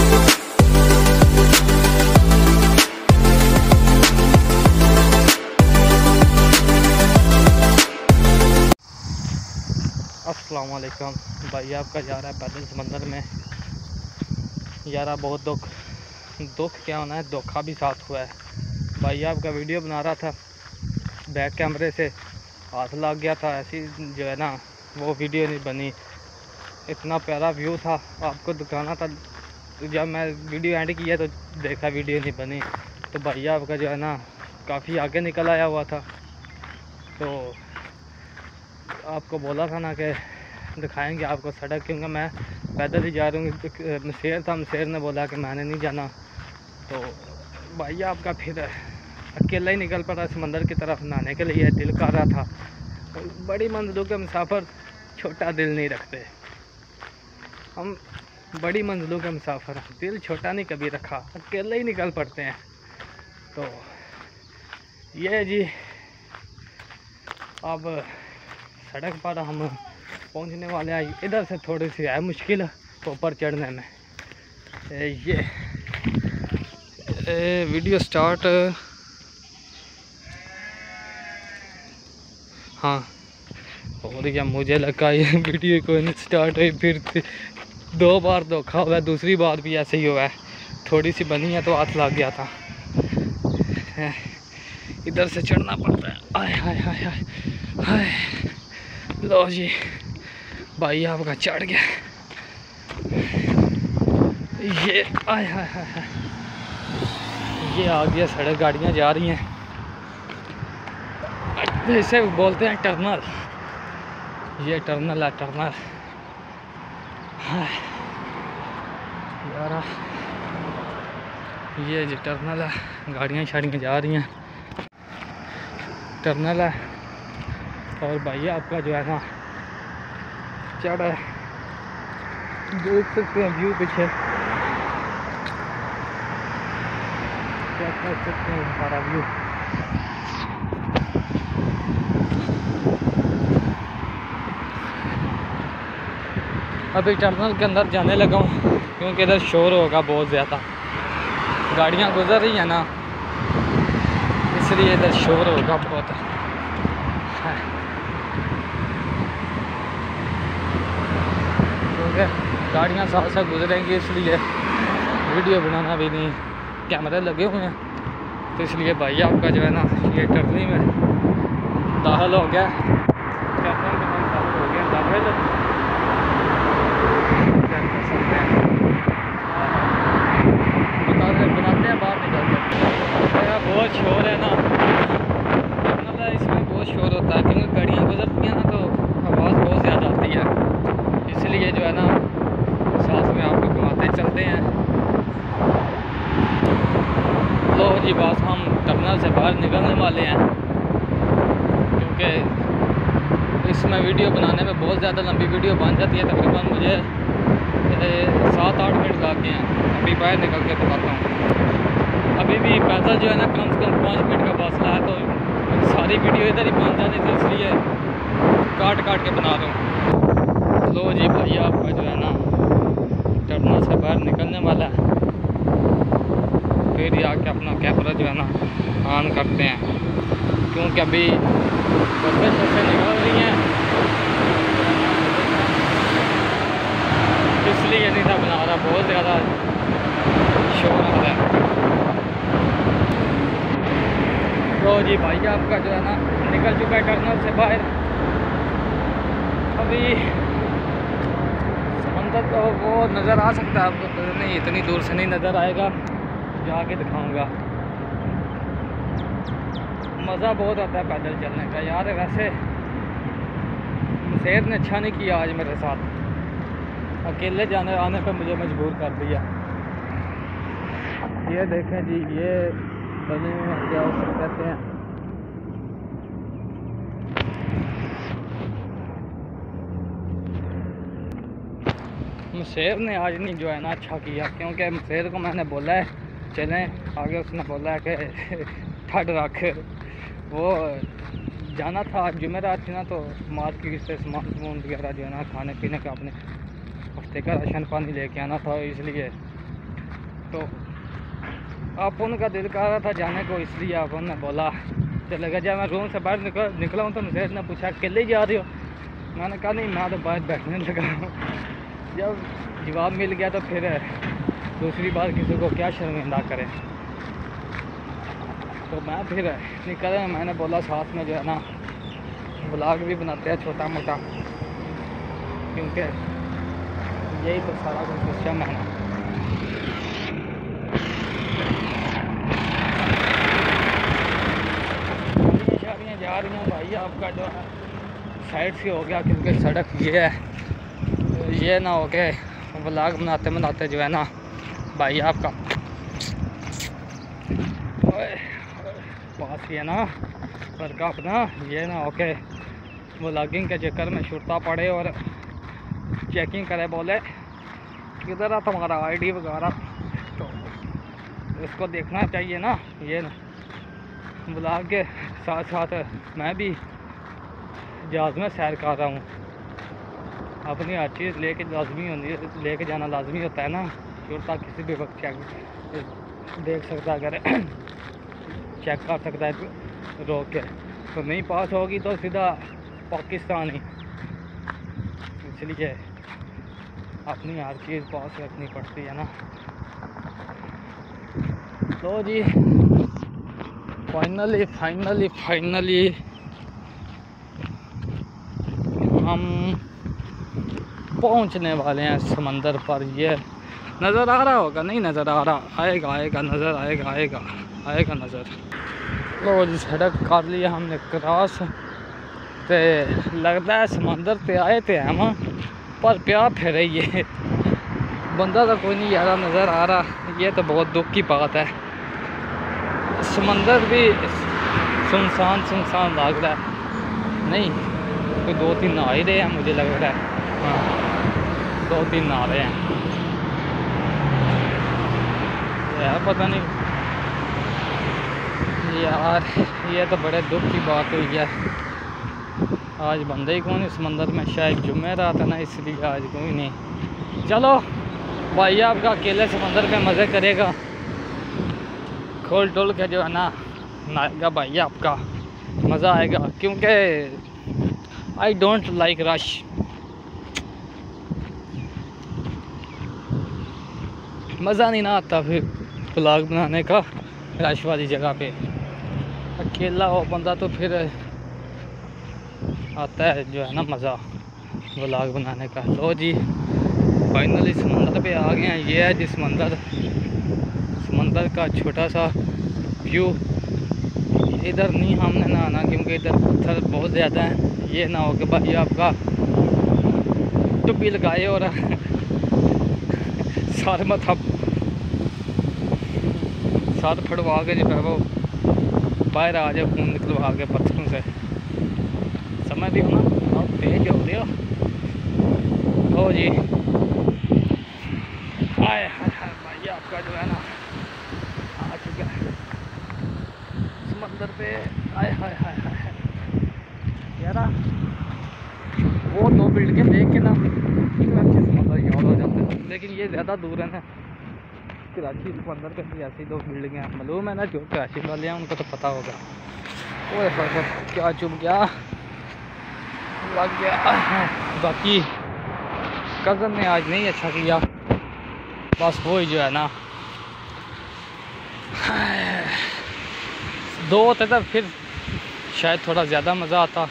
अस्सलाम वालेकुम भाई, आपका जा रहा है पैदल समंदर में। यारा बहुत दुख क्या होना है, धोखा भी साथ हुआ है भाई। आपका वीडियो बना रहा था, बैक कैमरे से हाथ लग गया था, ऐसी जो है ना वो वीडियो नहीं बनी। इतना प्यारा व्यू था, आपको दिखाना था। जब मैं वीडियो एंड किया तो देखा वीडियो नहीं बनी। तो भाई आपका जो है ना काफ़ी आगे निकल आया हुआ था, तो आपको बोला था ना कि दिखाएंगे आपको सड़क, क्योंकि मैं पैदल ही जा रहा हूँ। मशेर था, मशेर ने बोला कि मैंने नहीं जाना, तो भाई आपका फिर अकेला ही निकल पड़ा समंदर की तरफ नहाने के लिए। दिल कर रहा था, बड़ी मंजिलों के मुसाफिर छोटा दिल नहीं रखते। हम बड़ी मंजिलों के मुसाफिर दिल छोटा नहीं कभी रखा, अकेले ही निकल पड़ते हैं। तो ये जी अब सड़क पर हम पहुंचने वाले हैं। इधर से थोड़ी सी है मुश्किल ऊपर चढ़ने में। ये वीडियो स्टार्ट, हाँ और या मुझे लगा ये वीडियो को नहीं स्टार्ट हुई, फिर 2 बार धोखा हुआ है। दूसरी बार भी ऐसे ही हुआ है, थोड़ी सी बनी है तो हाथ लग गया था। इधर से चढ़ना पड़ता है। आय हाय हाय हाय हाय, लो जी भाई आपका चढ़ गया। ये आय हाय हाय हाय, ये आ गया सड़क, गाड़ियाँ जा रही हैं। इसे बोलते हैं टर्नल, ये टर्नल है, टर्नल। यार ये जी टर्नल है, गाड़ियाँ शाड़ियाँ जा रही हैं, टर्नल है। और भाई आपका जो है ना चढ़ है, देख सकते हैं व्यू पीछे, क्या कर सकते हैं हमारा व्यू। अभी टर्नल के अंदर जाने लगा हूँ, क्योंकि इधर शोर होगा बहुत ज़्यादा, गाड़ियाँ गुजर रही हैं ना, इसलिए इधर शोर होगा बहुत। क्योंकि गाड़ियाँ साथ साथ गुजरेंगी, इसलिए वीडियो बनाना भी नहीं, कैमरे लगे हुए हैं, तो इसलिए भाई आपका जो है ना ये टर्निंग में दाखिल हो गया, टर्नल में दाखिल हो गया, दाखिल क्या कर सकते हैं, बनाते हैं बाहर निकल के। बहुत शोर है ना, टर्नल है, इसमें बहुत शोर होता है, क्योंकि गाड़ियाँ गुजरती हैं ना तो आवाज़ बहुत ज़्यादा आती है, इसलिए जो है ना साथ में आपको घुमाते चलते हैं। लो जी बस हम टर्मिनल से बाहर निकलने वाले हैं, क्योंकि इसमें वीडियो बनाने में बहुत ज़्यादा लंबी वीडियो बन जाती है। तकरीबन मुझे 7-8 मिनट लग गए हैं। अभी बाहर निकल के दिखाता हूँ। अभी भी पैदल जो है ना कम से कम 5 मिनट का फासला है, तो सारी वीडियो इधर ही बन जानी थी, इसलिए काट के बना रहा हूँ। लो जी भाई आपका जो है ना टर्मिनल से बाहर निकलने वाला है, फिर आके अपना कैमरा जो है ना ऑन करते हैं, क्योंकि अभी बसें निकल रही हैं, इसलिए नहीं था बना रहा, बहुत ज़्यादा शोर आ रहा है। तो जी भाई आपका जो है ना निकल चुका है टर्मिनल से बाहर। अभी समंदर तो वो नज़र आ सकता है आपको, नहीं इतनी दूर से नहीं नज़र आएगा, जाके दिखाऊंगा। मज़ा बहुत आता है पैदल चलने का यार। वैसे सेहत ने अच्छा नहीं किया आज मेरे साथ, अकेले जाने आने पर मुझे मजबूर कर दिया। ये देखें जी, ये बने क्या कहते हैं, मशेर ने आज नहीं जो है ना अच्छा किया, क्योंकि मशेर को मैंने बोला है चलें आगे, उसने बोला है कि ठंड रख। वो जाना था आज जुमेरात थी ना, तो मार्केट से सामान वगैरह जो है ना खाने पीने का अपने हफ्ते का राशन पानी लेके आना था, इसलिए तो आप उनका दिल कर रहा था जाने को, इसलिए आप उन्होंने बोला चलेगा। जब मैं रूम से बाहर निकला हूँ तो मुझे ने पूछा अकेले जा रहे हो, मैंने कहा नहीं मैं तो बाहर बैठने लगा हूँ। जब जवाब मिल गया तो फिर दूसरी बार किसी को क्या शर्मिंदा करें, तो मैं फिर निकल, मैंने बोला साथ में जो है ना ब्लॉग भी बनाते हैं छोटा मोटा, क्योंकि यही तो सारा कुछ सिस्टम है ना। शादियाँ जा रही हैं भाई, आपका जो है साइड से हो गया, क्योंकि सड़क ये है, तो ये ना हो के ब्लॉग बनाते बनाते जो है ना भाई आपका पास ही है ना पर का अपना, ये ना हो के ब्लॉगिंग के चक्कर में छुट्टा पड़े और चेकिंग करे, बोले किधर है तुम्हारा आईडी वगैरह, तो इसको देखना चाहिए ना। ये ब्लॉग के साथ साथ मैं भी जहाज़ में सैर कर रहा हूँ, अपनी हर चीज़ लेके लाजमी होती, लेके जाना लाजमी होता है ना। छुट्टा किसी भी वक्त चेक देख सकता है, अगर चेक कर सकता है रोक के, तो नहीं पास होगी तो सीधा पाकिस्तान ही, इसलिए अपनी हर चीज़ पास रखनी पड़ती है ना। तो जी फाइनली हम पहुंचने वाले हैं समंदर पर। ये नज़र आ रहा होगा, नहीं नज़र आ रहा, आएगा नज़र आएगा नज़र। लो जी सड़क कर लिया हमने क्रॉस, ते लगता है समंदर ते आए थे हम, पर प्या फिर ये बंदा तो कोई नहीं यार नज़र आ रहा। ये तो बहुत दुख की बात है, समंदर भी सुनसान लग रहा है। नहीं कोई 2-3 नहा ही रहे हैं, मुझे लग रहा है, हाँ 2-3 नहा रहे हैं यार, पता नहीं यार। ये तो बड़े दुख की बात हुई है, आज बंदे ही कौन इस समंदर में, शायद जुम्मे रात है ना, इसलिए आज कोई नहीं। चलो भाई आपका अकेले समंदर में मज़े करेगा, खोल टोल के जो है ना नहाएगा भाई, आपका मज़ा आएगा, क्योंकि आई डोंट लाइक रश। मज़ा नहीं ना आता फिर ब्लॉग बनाने का रश वाली जगह पे, अकेला हो बंदा तो फिर आता है जो है ना मज़ा ब्लॉग बनाने का। लो जी फाइनली समंदर पे आ गए हैं। ये है जी समंदर का छोटा सा व्यू। इधर नहीं हमने नहाना, क्योंकि इधर पत्थर बहुत ज़्यादा हैं। ये ना हो कि भाई आपका टुप्पी लगाए और साथ फटवा के जो है वो बाहर आ जाए, खून निकलवा के पत्थरों से, समझ रही हो ना, आप तेज हो रहे हो। लो जी आए भाई आपका जो है ना आ चुका है समंदर पे। आए हाय यारा, वो 2 बिल्डिंगें देख के ना समंदर याद हो जाता है, लेकिन ये ज़्यादा दूर है ना। कराची समंदर पे ऐसी 2 बिल्डिंगें हैं, मालूम है ना, जो कराची वाले हैं उनको तो पता होगा। ओए क्या चुभ गया, लग गया। बाकी कज़न ने आज नहीं अच्छा किया, बस वो ही जो है ना 2 होते तो फिर शायद थोड़ा ज़्यादा मज़ा आता।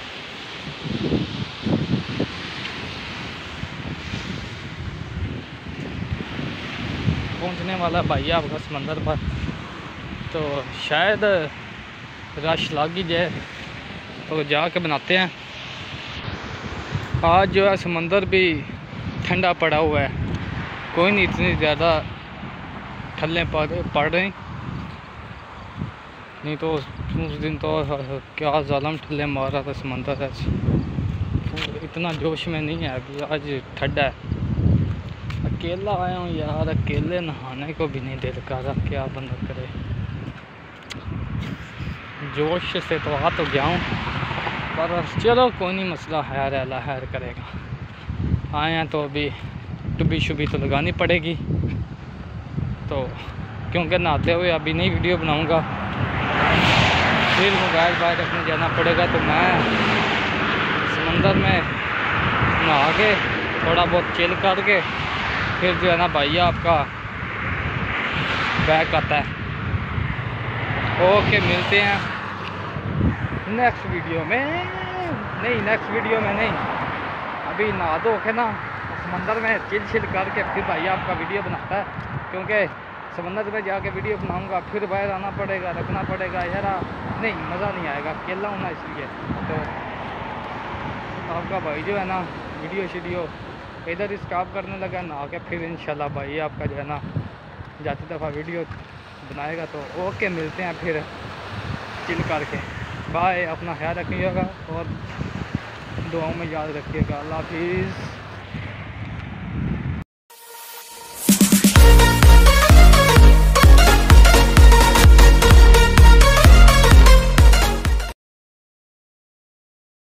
पहुंचने वाला भाई आपका समंदर पर, तो शायद रश लग ही जाए, तो जाके बनाते हैं। आज जो है समंदर भी ठंडा पड़ा हुआ है, कोई नहीं इतनी ज़्यादा ठल्ले पड़ रही, नहीं तो उस दिन तो क्या ज़ालम ठल्ले मार रहा था समंदर। आज इतना जोश में नहीं है अभी, आज ठंडा है। अकेला आया हूँ यार, अकेले नहाने को भी नहीं दिल कर रहा, क्या बंदा करे। जोश से तो आ तो गया हूँ, पर चलो कोई नहीं, मसला हैर करेगा। आए हैं तो अभी टुब्बी शुब्बी तो लगानी पड़ेगी, तो क्योंकि नहाते हुए अभी नहीं वीडियो बनाऊंगा, फिर मोबाइल बाहर रखने जाना पड़ेगा। तो मैं समंदर में नहा के थोड़ा बहुत चिल करके फिर जो है ना भैया आपका बैक आता है। ओके, मिलते हैं नेक्स्ट वीडियो में। नहीं, नेक्स्ट वीडियो में नहीं, अभी नहा धो के ना समंदर में चिल करके फिर भैया आपका वीडियो बनाता है। क्योंकि समंदर में जाके वीडियो बनाऊंगा, फिर बाहर आना पड़ेगा, रखना पड़ेगा यार, नहीं मज़ा नहीं आएगा, अकेला हूँ ना इसलिए। तो आपका भाई जो है ना वीडियो इधर ही स्टॉप करने लगा, नहा के फिर इंशाल्लाह भाई आपका जो है ना जाती दफ़ा वीडियो बनाएगा। तो ओके, मिलते हैं फिर चिल करके। बाय, अपना ख्याल रखिएगा और दुआओं में याद रखिएगा। अल्लाह हाफिज़।